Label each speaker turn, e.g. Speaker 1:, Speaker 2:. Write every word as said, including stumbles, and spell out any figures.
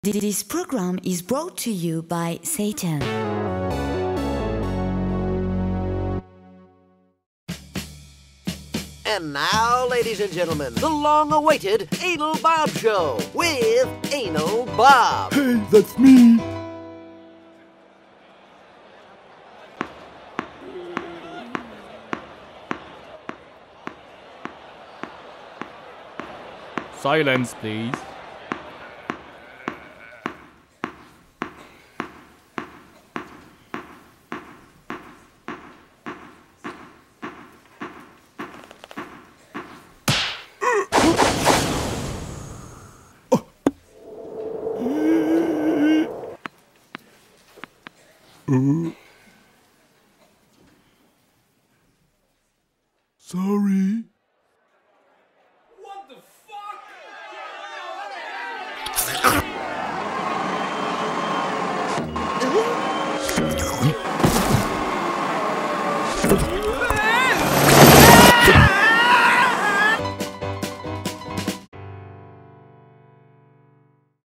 Speaker 1: This program is brought to you by Satan.
Speaker 2: And now, ladies and gentlemen, the long-awaited Anal Bob Show with Anal Bob.
Speaker 3: Hey, that's me.
Speaker 4: Silence, please.
Speaker 3: Uh.